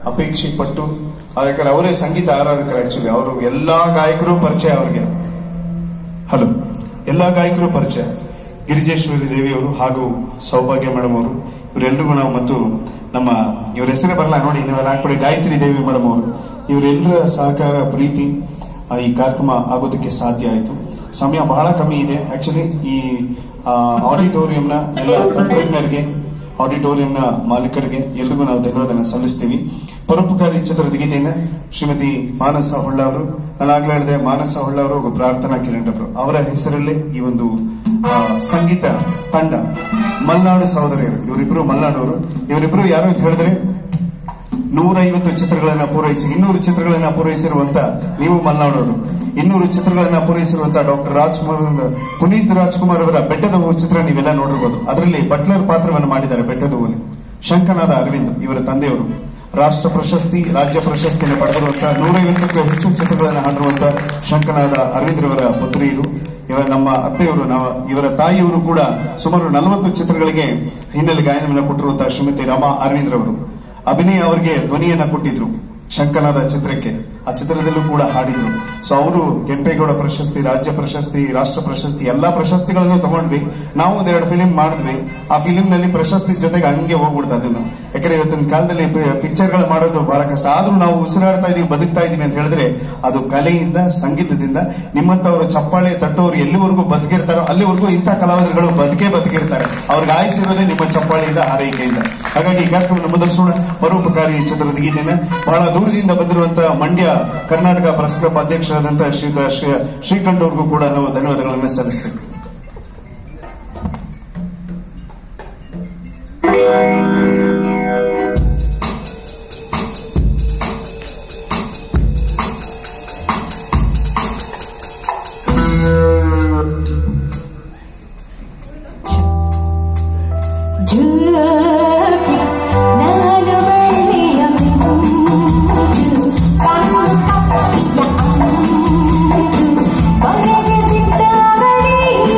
ಅಪೇಕ್ಷೆ ಪಟ್ಟು ಯಾಕಂದ್ರೆ ಅವರೇ ಸಂಗೀತ ಆರಾಧಕರು. ಆಕ್ಚುಲಿ ಅವರು ಎಲ್ಲಾ ಗಾಯಕರು ಪರಿಚಯ ಅವ್ರಿಗೆ. ಹಲೋ, ಎಲ್ಲಾ ಗಾಯಕರು ಪರಿಚಯ. ಗಿರಿಜೇಶ್ವರಿ ದೇವಿಯವರು ಹಾಗೂ ಸೌಭಾಗ್ಯ ಮೇಡಮ್ ಅವರು, ಇವರೆಲ್ಲರಿಗೂ ನಾವು ಮತ್ತು ನಮ್ಮ ಇವ್ರ ಹೆಸರೇ ಬರಲ್ಲ ನೋಡಿ, ನೀವೆಲ್ಲ ಹಾಕ್ಬಿಡಿ, ಗಾಯತ್ರಿ ದೇವಿ ಮೇಡಮ್ ಅವರು, ಇವರೆಲ್ಲರ ಸಹಕಾರ ಪ್ರೀತಿ ಈ ಕಾರ್ಯಕ್ರಮ ಆಗೋದಕ್ಕೆ ಸಾಧ್ಯ ಆಯಿತು. ಸಮಯ ಬಹಳ ಕಮ್ಮಿ ಇದೆ. ಆಕ್ಚುಲಿ ಈ ಆಡಿಟೋರಿಯಂನ ಎಲ್ಲ ತಂತ್ರಜ್ಞರಿಗೆ, ಆಡಿಟೋರಿಯಂನ ಮಾಲೀಕರಿಗೆ ಎಲ್ರಿಗೂ ನಾವು ಧನ್ಯವಾದ ಸಲ್ಲಿಸ್ತೀವಿ. ಪರೋಪಕಾರಿ ಚಿತ್ರದ ಗೀತೆಯನ್ನು ಶ್ರೀಮತಿ ಮಾನಸ ಹೊಳ್ಳ ಅವರು, ನಾನು ಆಗ್ಲೇ ಹೇಳಿದೆ ಮಾನಸ ಹೊಳ್ಳ ಅವರು ಒಬ್ಬ ಪ್ರಾರ್ಥನಾ ಕಿರಣರು, ಅವರ ಹೆಸರಲ್ಲೇ ಈ ಒಂದು ಸಂಗೀತ ತಂಡ ಮಲ್ನಾಡು ಸಹೋದರಿಯರು, ಇವರಿಬ್ರು ಮಲ್ನಾಡವರು. ಇವರಿಬ್ರು ಯಾರು ಅಂತ ಹೇಳಿದ್ರೆ 150 ಚಿತ್ರಗಳನ್ನ ಪೂರೈಸಿ 200 ಚಿತ್ರಗಳನ್ನ ಪೂರೈಸಿರುವಂತ ನೀವು ಮಲ್ನಾಡವರು, 200 ಚಿತ್ರಗಳನ್ನ ಪೂರೈಸಿರುವಂತ ಡಾಕ್ಟರ್ ಪುನೀತ್ ರಾಜ್ಕುಮಾರ್ ಅವರ ಬೆಟ್ಟದ ಹೂ ಚಿತ್ರ ನೀವೆಲ್ಲ ನೋಡಿರ್ಬೋದು. ಅದರಲ್ಲಿ ಬಟ್ಲರ್ ಪಾತ್ರವನ್ನು ಮಾಡಿದ್ದಾರೆ ಬೆಟ್ಟದ ಹೂಲಿ. ಶಂಕನಾದ ಅರವಿಂದ್ ಇವರ ತಂದೆಯವರು ರಾಷ್ಟ್ರ ಪ್ರಶಸ್ತಿ, ರಾಜ್ಯ ಪ್ರಶಸ್ತಿಯನ್ನು ಪಡೆದಿರುವಂತಹ 150ಕ್ಕೂ ಹೆಚ್ಚು ಚಿತ್ರಗಳನ್ನು ಹಾಡಿರುವಂತಹ ಶಂಕನಾದ ಅರವಿಂದ್ರವರ ಪುತ್ರಿಯರು. ಇವರ ನಮ್ಮ ಅತ್ತೆಯವರು, ಇವರ ತಾಯಿಯವರು ಕೂಡ ಸುಮಾರು 40 ಚಿತ್ರಗಳಿಗೆ ಹಿನ್ನೆಲೆ ಗಾಯನವನ್ನು ಕೊಟ್ಟಿರುವಂತಹ ಶ್ರೀಮತಿ ರಮಾ ಅರವಿಂದ್ರವರು. ಅಭಿನಯ ಅವರಿಗೆ ಧ್ವನಿಯನ್ನ ಕೊಟ್ಟಿದ್ರು ಶಂಕನಾದ ಚಿತ್ರಕ್ಕೆ, ಆ ಚಿತ್ರದಲ್ಲೂ ಕೂಡ ಹಾಡಿದ್ರು. ಸೊ ಅವರು ಕೆಂಪೇಗೌಡ ಪ್ರಶಸ್ತಿ, ರಾಜ್ಯ ಪ್ರಶಸ್ತಿ, ರಾಷ್ಟ್ರ ಪ್ರಶಸ್ತಿ ಎಲ್ಲಾ ಪ್ರಶಸ್ತಿಗಳನ್ನು ತಗೊಂಡ್ವಿ. ನಾವು ಒಂದೆರಡು ಫಿಲಿಂ ಮಾಡಿದ್ವಿ. ಆ ಫಿಲಿಂ ನಲ್ಲಿ ಪ್ರಶಸ್ತಿ ಜೊತೆಗೆ ಹಂಗೆ ಹೋಗ್ಬಿಡ್ತು ಅದನ್ನು. ಯಾಕಂದ್ರೆ ಇವತ್ತಿನ ಕಾಲದಲ್ಲಿ ಪಿಕ್ಚರ್ಗಳು ಮಾಡೋದು ಬಹಳ ಕಷ್ಟ. ಆದ್ರೂ ನಾವು ಉಸಿರಾಡ್ತಾ ಇದೀವಿ, ಬದುಕ್ತಾ ಇದೀವಿ ಅಂತ ಹೇಳಿದ್ರೆ ಅದು ಕಲೆಯಿಂದ, ಸಂಗೀತದಿಂದ. ನಿಮ್ಮಂತವರು ಚಪ್ಪಾಳೆ ತಟ್ಟೋರು ಎಲ್ಲಿವರೆಗೂ ಬದುಕಿರ್ತಾರೋ ಅಲ್ಲಿವರೆಗೂ ಇಂಥ ಕಲಾವಿದರುಗಳು ಬದುಕಿರ್ತಾರೆ. ಅವ್ರಿಗೆ ಆಯ್ಸಿರೋದೇ ನಿಮ್ಮ ಚಪ್ಪಾಳೆಯಿಂದ, ಹಾರೈಕೆಯಿಂದ. ಹಾಗಾಗಿ ಈ ಕಾರ್ಯಕ್ರಮ ಮುಂದುವರಿಸೋಣ. ಪರೋಪಕಾರಿ ಚಿತ್ರದ ಗೀತೆನ ಬಹಳ ದೂರದಿಂದ ಬಂದಿರುವಂತಹ ಮಂಡ್ಯ ಕರ್ನಾಟಕ ಪ್ರೆಸ್ ಕ್ಲಬ್ ಅಧ್ಯಕ್ಷರಾದಂತಹ ಶ್ರೀಕಂಠ್ ಅವ್ರಿಗೂ ಕೂಡ ನಾವು ಧನ್ಯವಾದಗಳನ್ನು ಸಲ್ಲಿಸ್ತೇವೆ. Bye.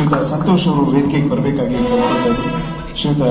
ಶ್ರೀಯುತ ಸಂತೋಷ್ ಅವರು ವೇದಿಕೆಗೆ ಬರಬೇಕಾಗಿ ಕೇಳ್ಕೊಳ್ತಾ ಇದ್ರು. ಶ್ರೀಯುತ